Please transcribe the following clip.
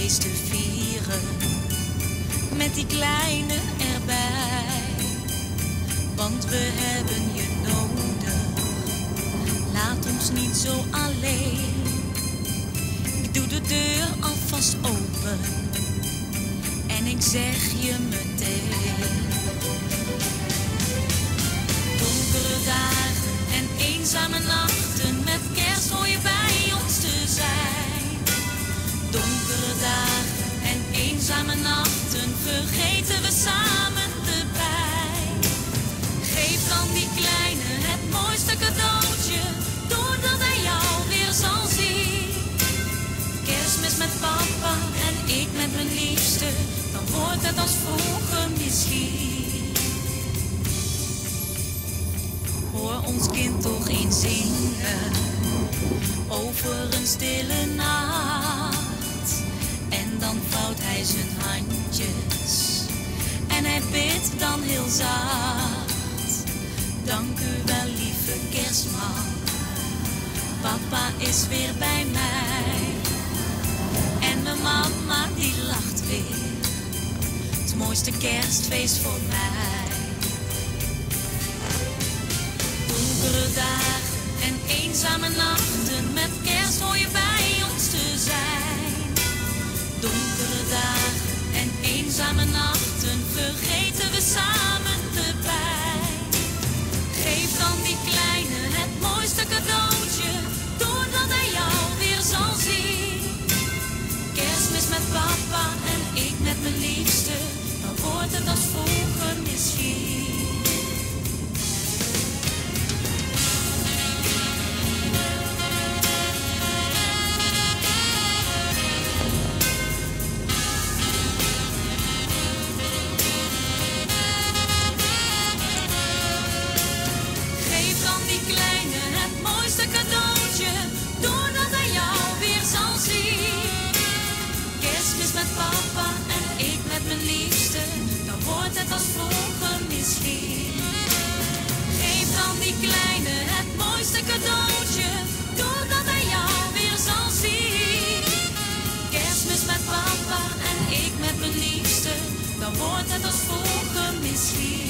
feest te vieren, met die kleine erbij. Want we hebben je nodig, laat ons niet zo alleen. Ik doe de deur alvast open en ik zeg je meteen. Donkere dagen en eenzame nachten, met kerst hoor je bij ons te zijn. Donkere dagen en eenzame nachten, vergeten we samen de pijn. Geef dan die kleine het mooiste cadeautje, doordat hij jou weer zal zien. Kerstmis met papa en ik met mijn liefste, dan wordt het als vroeger misschien. Hoor ons kind toch eens zingen over een stille nacht. En dan vouwt hij zijn handjes en hij bidt dan heel zacht. Dank u wel, lieve kerstman, papa is weer bij mij. En mijn mama die lacht weer, het mooiste kerstfeest voor mij. Donkere dagen en eenzame nachten, met kerst hoor je bij ons te zijn. Donkere dagen en eenzame nachten, vergeten we samen de pijn. Geef dan die kleine het mooiste cadeautje, doordat hij jou weer zal zien. Kerstmis met papa en ik met mijn liefste, dan wordt het als vroeger misschien. Cadeautje, doordat hij jou weer zal zien. Kerstmis met papa en ik met mijn liefste, dan wordt het als vroeger misschien. Geef dan die kleine het mooiste cadeautje, doordat hij jou weer zal zien. Kerstmis met papa en ik met mijn liefste, dan wordt het als vroeger misschien.